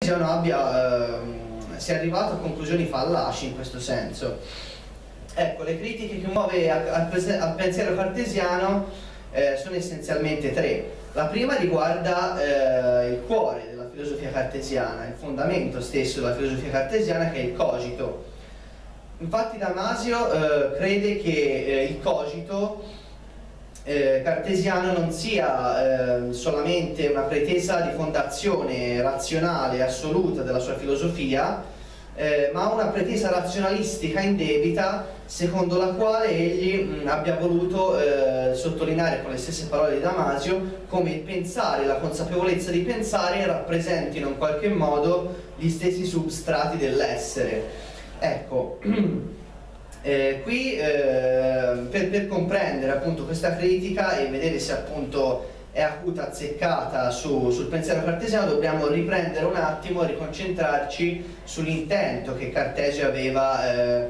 cartesiano sia arrivato a conclusioni fallaci in questo senso. Ecco, le critiche che muove al pensiero cartesiano sono essenzialmente tre. La prima riguarda il cuore della filosofia cartesiana, il fondamento stesso della filosofia cartesiana, che è il cogito. Infatti Damasio crede che il cogito cartesiano non sia solamente una pretesa di fondazione razionale assoluta della sua filosofia, ma una pretesa razionalistica indebita, secondo la quale egli abbia voluto sottolineare con le stesse parole di Damasio come il pensare e la consapevolezza di pensare rappresentino in qualche modo gli stessi substrati dell'essere. Ecco, qui per comprendere appunto questa critica e vedere se appunto è acuta, azzeccata sul pensiero cartesiano, dobbiamo riprendere un attimo e riconcentrarci sull'intento che Cartesio aveva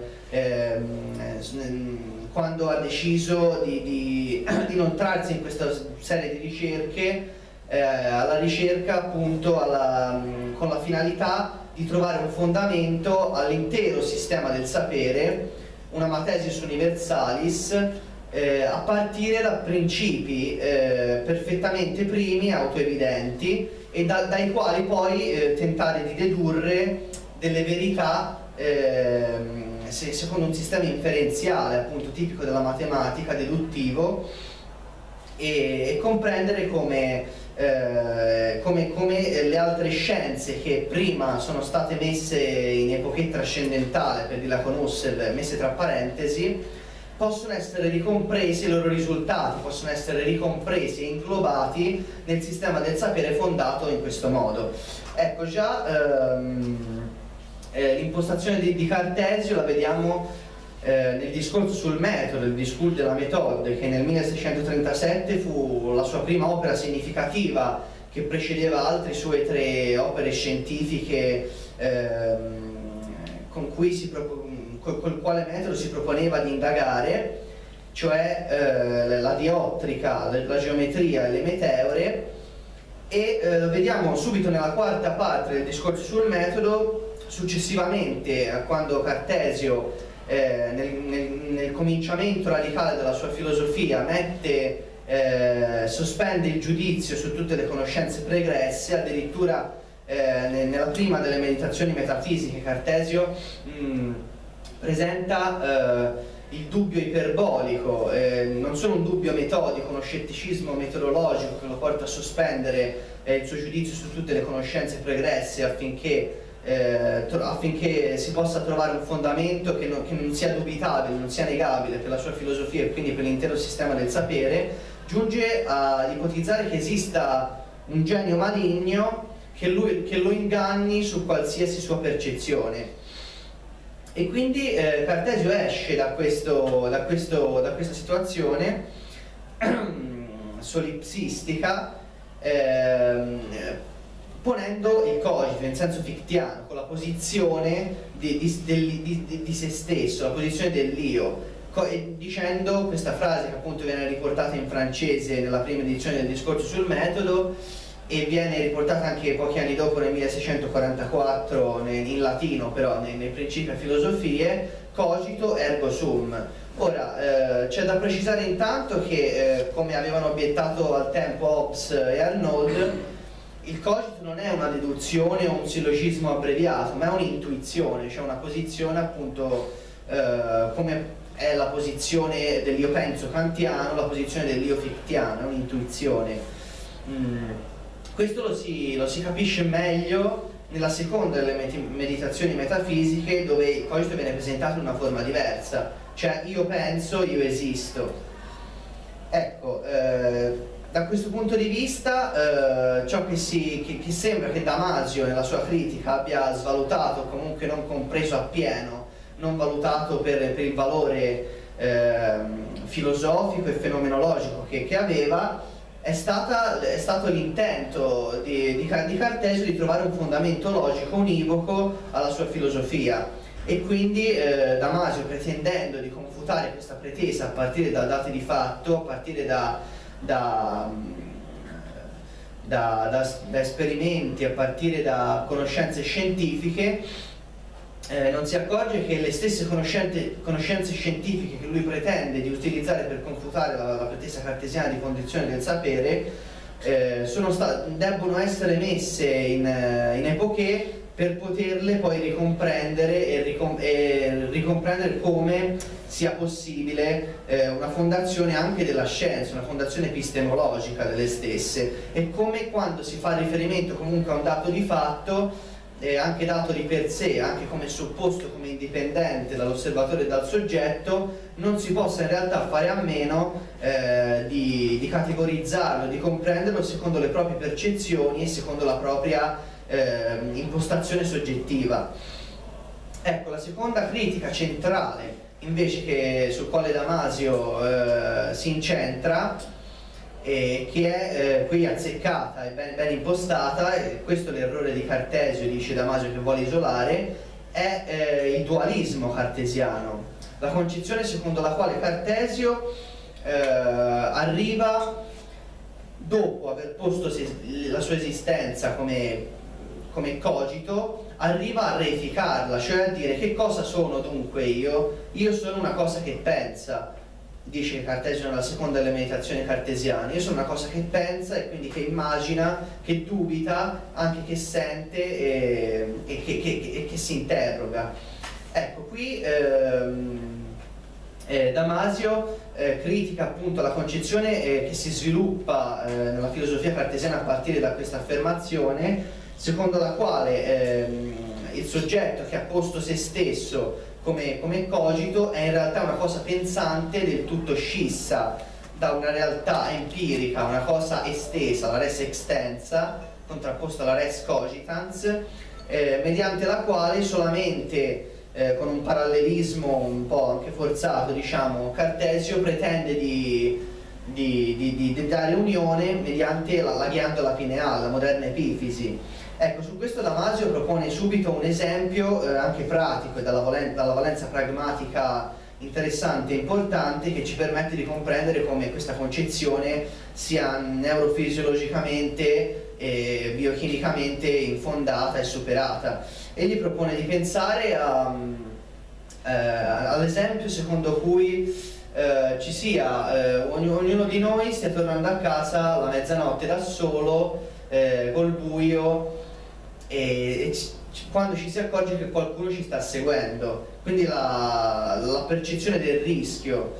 quando ha deciso di non trarsi in questa serie di ricerche, alla ricerca appunto con la finalità di trovare un fondamento all'intero sistema del sapere, una matesis universalis, a partire da principi perfettamente primi, autoevidenti, e dai quali poi tentare di dedurre delle verità secondo un sistema inferenziale appunto tipico della matematica, deduttivo, e comprendere come le altre scienze che prima sono state messe in epoche trascendentale, per dirla con Husserl, messe tra parentesi, possono essere ricompresi, i loro risultati possono essere ricompresi e inglobati nel sistema del sapere fondato in questo modo. Ecco, già l'impostazione di Cartesio la vediamo nel discorso sul metodo, il discorso della méthode, che nel 1637 fu la sua prima opera significativa, che precedeva altre sue tre opere scientifiche col quale metodo si proponeva di indagare, cioè la diottrica, la geometria e le meteore. E lo vediamo subito nella quarta parte del discorso sul metodo, successivamente a quando Cartesio nel cominciamento radicale della sua filosofia sospende il giudizio su tutte le conoscenze pregresse. Addirittura nella prima delle meditazioni metafisiche Cartesio presenta il dubbio iperbolico, non solo un dubbio metodico, uno scetticismo metodologico che lo porta a sospendere il suo giudizio su tutte le conoscenze pregresse affinché si possa trovare un fondamento che non sia dubitabile, non sia negabile per la sua filosofia e quindi per l'intero sistema del sapere. Giunge ad ipotizzare che esista un genio maligno che lo inganni su qualsiasi sua percezione. E quindi Cartesio esce da questa situazione solipsistica, ponendo il cogito in senso fictiano, con la posizione di se stesso, la posizione dell'io, dicendo questa frase che appunto viene riportata in francese nella prima edizione del discorso sul metodo, e viene riportata anche pochi anni dopo nel 1644 in latino, però nei principi a filosofie: cogito ergo sum. Ora c'è da precisare intanto che come avevano obiettato al tempo Hobbes e Arnauld, il cogito non è una deduzione o un sillogismo abbreviato, ma è un'intuizione, cioè una posizione appunto come è la posizione dell'io penso kantiano, la posizione dell'io fictiano, è un'intuizione. Questo lo si capisce meglio nella seconda delle meditazioni metafisiche, dove il cogito viene presentato in una forma diversa, cioè io penso, io esisto. Ecco, da questo punto di vista ciò che sembra che Damasio nella sua critica abbia svalutato, o comunque non compreso appieno, non valutato per il valore filosofico e fenomenologico che aveva, è stato l'intento di Cartesio di trovare un fondamento logico univoco alla sua filosofia, e quindi Damasio, pretendendo di confutare questa pretesa a partire da dati di fatto, a partire da da esperimenti, a partire da conoscenze scientifiche, non si accorge che le stesse conoscenze scientifiche che lui pretende di utilizzare per confutare la pretesa cartesiana di condizione del sapere debbono essere messe in epoché per poterle poi ricomprendere e ricomprendere come sia possibile una fondazione anche della scienza, una fondazione epistemologica delle stesse, e come quando si fa riferimento comunque a un dato di fatto, anche dato di per sé, anche come supposto, come indipendente dall'osservatore e dal soggetto, non si possa in realtà fare a meno di categorizzarlo, di comprenderlo secondo le proprie percezioni e secondo la propria impostazione soggettiva. Ecco, la seconda critica centrale invece sul quale Damasio si incentra, che è qui azzeccata e ben impostata, e questo è l'errore di Cartesio, dice Damasio, che vuole isolare, è il dualismo cartesiano, la concezione secondo la quale Cartesio arriva, dopo aver posto la sua esistenza come cogito, arriva a reificarla, cioè a dire: che cosa sono dunque io? Io sono una cosa che pensa, dice Cartesio nella seconda delle meditazioni cartesiane. Io sono una cosa che pensa e quindi che immagina, che dubita, anche che sente e che si interroga. Ecco, qui Damasio critica appunto la concezione che si sviluppa nella filosofia cartesiana a partire da questa affermazione, secondo la quale il soggetto che ha posto se stesso come cogito è in realtà una cosa pensante del tutto scissa da una realtà empirica, una cosa estesa, la res extensa, contrapposta alla res cogitans, mediante la quale solamente con un parallelismo un po' anche forzato, diciamo, Cartesio pretende di dare unione mediante la ghiandola pineale, la moderna epifisi. Ecco, su questo Damasio propone subito un esempio anche pratico e dalla valenza pragmatica interessante e importante, che ci permette di comprendere come questa concezione sia neurofisiologicamente e biochimicamente infondata e superata. Egli propone di pensare all'esempio secondo cui ci sia ognuno di noi stia tornando a casa alla mezzanotte da solo, col buio, e quando ci si accorge che qualcuno ci sta seguendo, quindi la percezione del rischio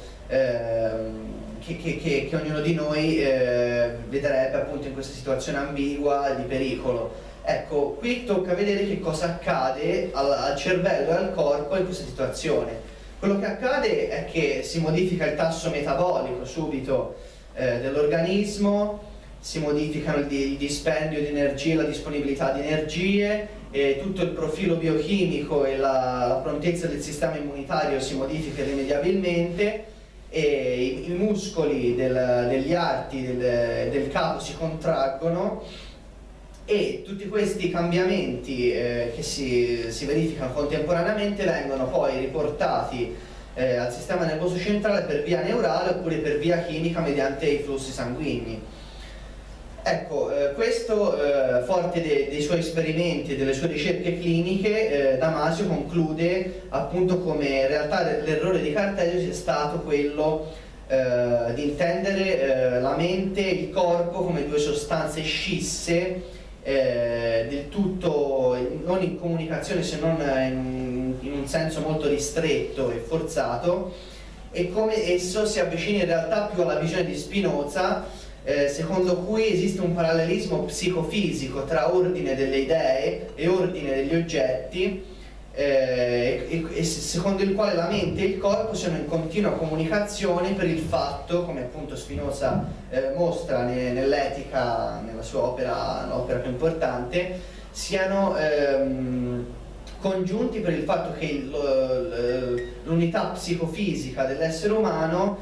che ognuno di noi vedrebbe appunto in questa situazione ambigua di pericolo. Ecco, qui tocca vedere che cosa accade al cervello e al corpo in questa situazione. Quello che accade è che si modifica il tasso metabolico subito dell'organismo, si modificano il dispendio di energie, la disponibilità di energie, tutto il profilo biochimico e la prontezza del sistema immunitario si modifica irrimediabilmente, e i muscoli degli arti del capo si contraggono, e tutti questi cambiamenti che si verificano contemporaneamente vengono poi riportati al sistema nervoso centrale per via neurale oppure per via chimica mediante i flussi sanguigni. Ecco, questo, forte dei suoi esperimenti e delle sue ricerche cliniche, Damasio conclude appunto come in realtà l'errore di Cartesio sia stato quello di intendere la mente e il corpo come due sostanze scisse, del tutto non in comunicazione se non in un senso molto ristretto e forzato, e come esso si avvicina in realtà più alla visione di Spinoza, secondo cui esiste un parallelismo psicofisico tra ordine delle idee e ordine degli oggetti, e secondo il quale la mente e il corpo siano in continua comunicazione per il fatto, come appunto Spinoza mostra nell'Etica, nella sua opera, l'opera più importante, siano congiunti per il fatto che l'unità psicofisica dell'essere umano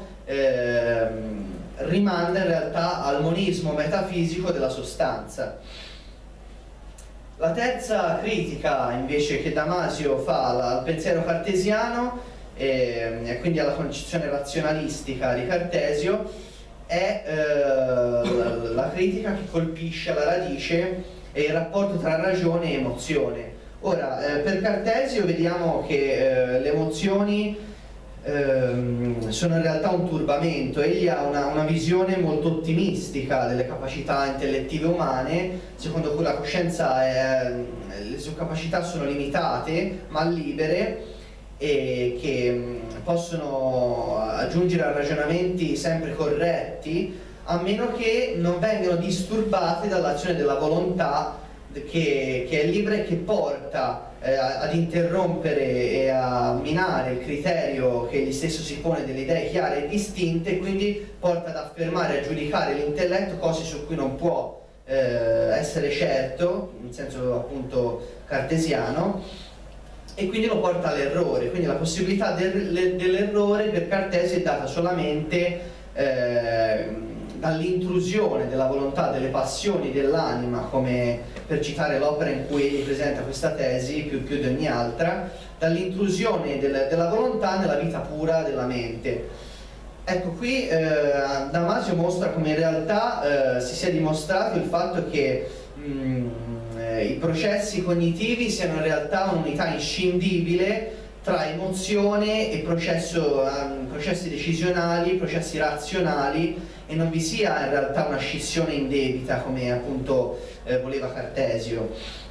rimanda in realtà al monismo metafisico della sostanza. La terza critica invece che Damasio fa al pensiero cartesiano e quindi alla concezione razionalistica di Cartesio è la critica che colpisce alla radice il rapporto tra ragione e emozione. Ora, per Cartesio vediamo che le emozioni sono in realtà un turbamento. Egli ha una visione molto ottimistica delle capacità intellettive umane, secondo cui la coscienza le sue capacità sono limitate ma libere, e che possono aggiungere a ragionamenti sempre corretti, a meno che non vengano disturbate dall'azione della volontà che è libera e che porta ad interrompere e a minare il criterio che egli stesso si pone delle idee chiare e distinte, e quindi porta ad affermare e a giudicare l'intelletto cose su cui non può essere certo, in senso appunto cartesiano, e quindi lo porta all'errore. Quindi la possibilità dell'errore per Cartesio è data solamente dall'intrusione della volontà, delle passioni dell'anima, come per citare l'opera in cui egli presenta questa tesi più di ogni altra, dall'intrusione della volontà nella vita pura della mente. Ecco, qui Damasio mostra come in realtà si sia dimostrato il fatto che i processi cognitivi siano in realtà un'unità inscindibile tra emozione e processi decisionali, processi razionali, e non vi sia in realtà una scissione indebita come appunto voleva Cartesio,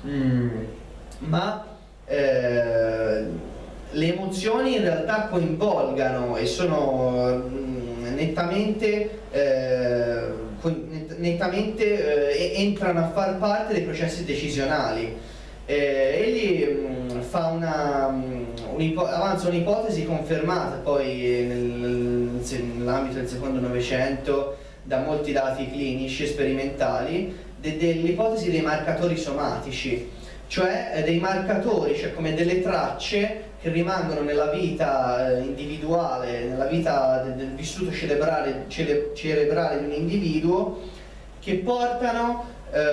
ma le emozioni in realtà coinvolgano e sono nettamente entrano a far parte dei processi decisionali. Egli avanza un'ipotesi confermata poi nell'ambito del secondo Novecento da molti dati clinici e sperimentali, dell'ipotesi dei marcatori somatici, cioè dei marcatori, cioè come delle tracce che rimangono nella vita individuale, nella vita del vissuto cerebrale di un individuo, che portano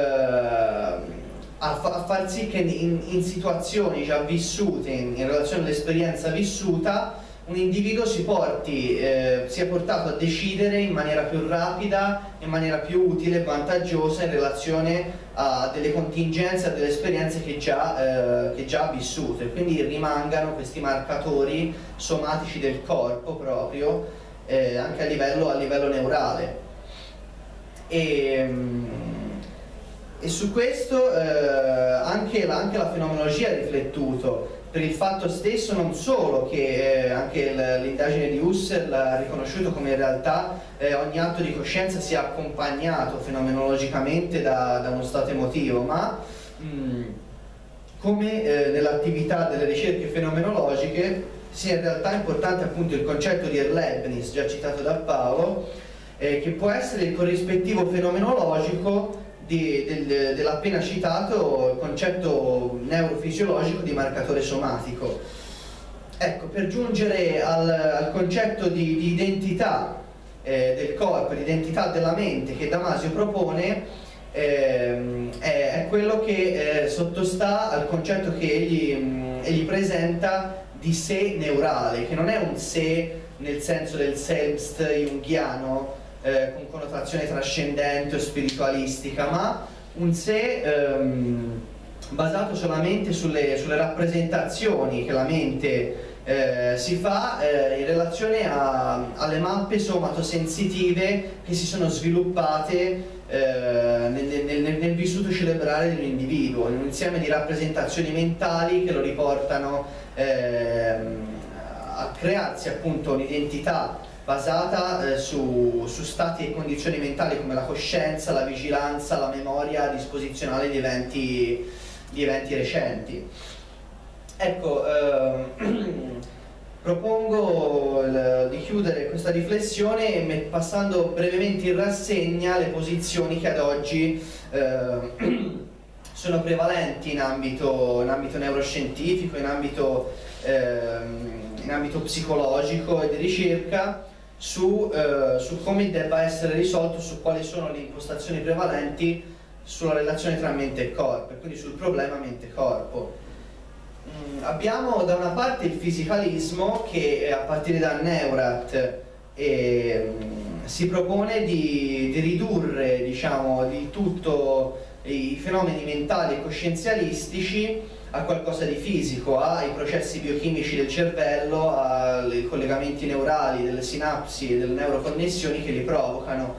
a far sì che in situazioni già vissute, in relazione all'esperienza vissuta, un individuo sia portato a decidere in maniera più rapida, in maniera più utile e vantaggiosa in relazione a delle contingenze, a delle esperienze che già ha vissuto, e quindi rimangano questi marcatori somatici del corpo proprio, anche a livello neurale. E su questo anche la fenomenologia ha riflettuto, per il fatto stesso non solo che anche l'indagine di Husserl ha riconosciuto come in realtà ogni atto di coscienza sia accompagnato fenomenologicamente da uno stato emotivo, ma come nell'attività delle ricerche fenomenologiche sia in realtà importante appunto il concetto di Erlebnis, già citato da Paolo, che può essere il corrispettivo fenomenologico dell'appena citato concetto neurofisiologico di marcatore somatico. Ecco, per giungere al concetto di identità del corpo, di identità della mente che Damasio propone, è quello che sottostà al concetto che egli presenta di sé neurale, che non è un sé nel senso del selbst junghiano, con connotazione trascendente o spiritualistica, ma un sé basato solamente sulle rappresentazioni che la mente si fa in relazione alle mappe somatosensitive che si sono sviluppate nel vissuto cerebrale di un individuo, in un insieme di rappresentazioni mentali che lo riportano a crearsi appunto un'identità basata su stati e condizioni mentali come la coscienza, la vigilanza, la memoria disposizionale di eventi recenti. Ecco, propongo di chiudere questa riflessione passando brevemente in rassegna le posizioni che ad oggi sono prevalenti in ambito neuroscientifico, in ambito psicologico e di ricerca, su come debba essere risolto, su quali sono le impostazioni prevalenti sulla relazione tra mente e corpo, e quindi sul problema mente-corpo. Abbiamo da una parte il fisicalismo che a partire da Neurath si propone di ridurre, diciamo, di tutto i fenomeni mentali e coscienzialistici a qualcosa di fisico, ai processi biochimici del cervello, ai collegamenti neurali, delle sinapsi e delle neuroconnessioni che li provocano.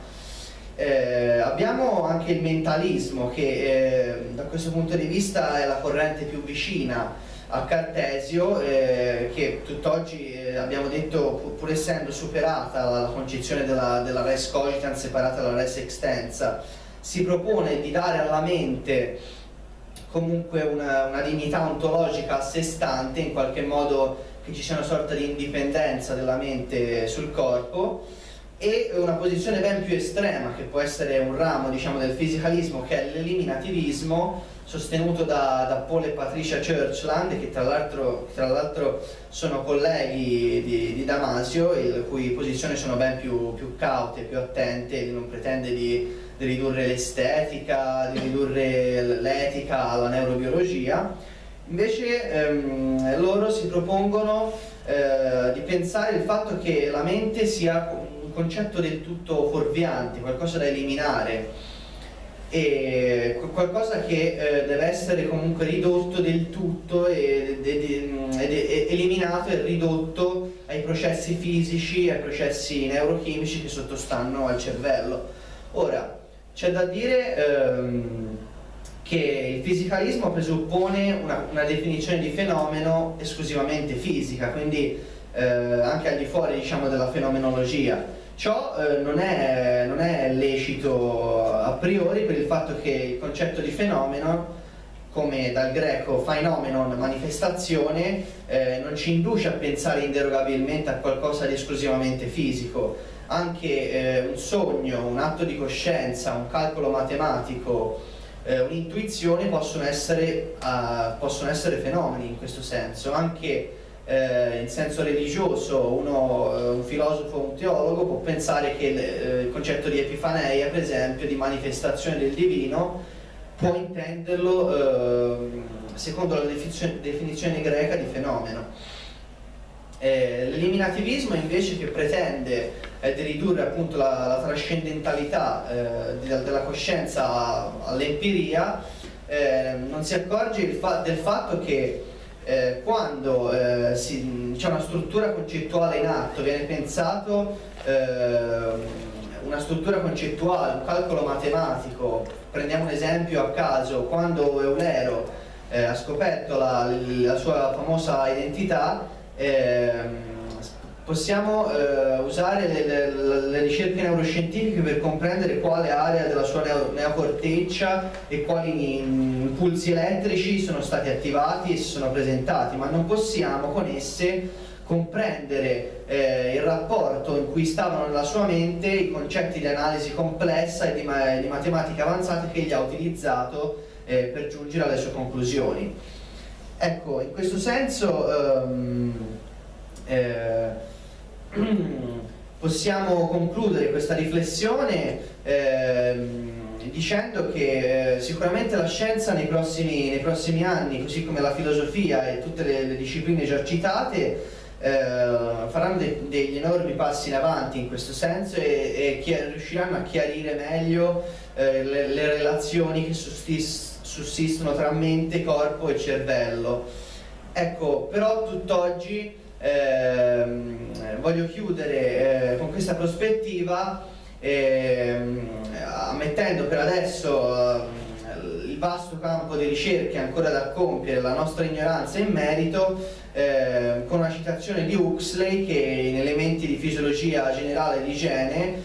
Abbiamo anche il mentalismo che da questo punto di vista è la corrente più vicina a Cartesio, che tutt'oggi abbiamo detto, pur essendo superata la concezione della res cogitans separata dalla res extensa, si propone di dare alla mente comunque una dignità ontologica a sé stante, in qualche modo che ci sia una sorta di indipendenza della mente sul corpo, e una posizione ben più estrema, che può essere un ramo, diciamo, del fisicalismo, che è l'eliminativismo, sostenuto da Paul e Patricia Churchland, che tra l'altro sono colleghi di Damasio, le cui posizioni sono ben più caute, più attente. Non pretende di ridurre l'estetica, di ridurre l'etica alla neurobiologia. Invece loro si propongono di pensare il fatto che la mente sia un concetto del tutto fuorviante, qualcosa da eliminare, e qualcosa che deve essere comunque ridotto del tutto ed eliminato e ridotto ai processi fisici, ai processi neurochimici che sottostanno al cervello. Ora, c'è da dire che il fisicalismo presuppone una definizione di fenomeno esclusivamente fisica, quindi anche al di fuori, diciamo, della fenomenologia. Ciò non è lecito a priori, per il fatto che il concetto di fenomeno, come dal greco phenomenon, manifestazione, non ci induce a pensare inderogabilmente a qualcosa di esclusivamente fisico. Anche un sogno, un atto di coscienza, un calcolo matematico, un'intuizione possono essere fenomeni in questo senso. Anche in senso religioso, un filosofo, un teologo può pensare che il concetto di epifaneia, per esempio, di manifestazione del divino, può intenderlo secondo la definizione greca di fenomeno. L'eliminativismo invece, che pretende di ridurre appunto la trascendentalità della coscienza all'empiria, non si accorge del fatto che quando c'è una struttura concettuale in atto, viene pensato una struttura concettuale, un calcolo matematico. Prendiamo un esempio a caso: quando Eulero ha scoperto la sua famosa identità, possiamo usare le ricerche neuroscientifiche per comprendere quale area della sua neocorteccia e quali impulsi elettrici sono stati attivati e si sono presentati, ma non possiamo con esse comprendere il rapporto in cui stavano nella sua mente i concetti di analisi complessa e di matematica avanzata che egli ha utilizzato per giungere alle sue conclusioni. Ecco, in questo senso possiamo concludere questa riflessione dicendo che sicuramente la scienza nei prossimi anni, così come la filosofia e tutte le discipline già citate, faranno degli enormi passi in avanti in questo senso e riusciranno a chiarire meglio le relazioni che sussistono tra mente, corpo e cervello. Ecco, però tutt'oggi voglio chiudere con questa prospettiva, ammettendo per adesso il vasto campo di ricerche ancora da compiere, la nostra ignoranza in merito, con una citazione di Huxley, che in Elementi di fisiologia generale di igiene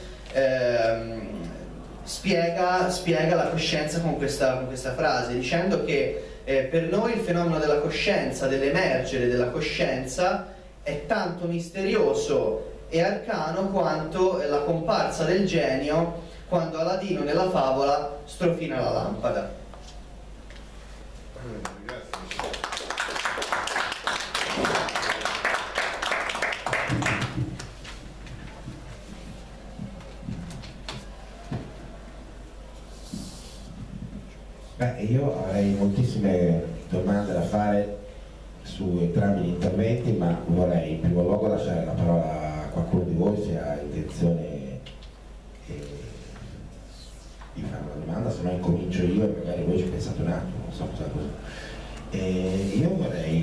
spiega la coscienza con questa frase, dicendo che per noi il fenomeno della coscienza, dell'emergere della coscienza, è tanto misterioso e arcano quanto la comparsa del genio quando Aladino nella favola strofina la lampada. Io avrei moltissime domande da fare su entrambi gli interventi, ma vorrei in primo luogo lasciare la parola qualcuno di voi se ha intenzione di fare una domanda, se no incomincio io e magari voi ci pensate un attimo, non so cosa. Io vorrei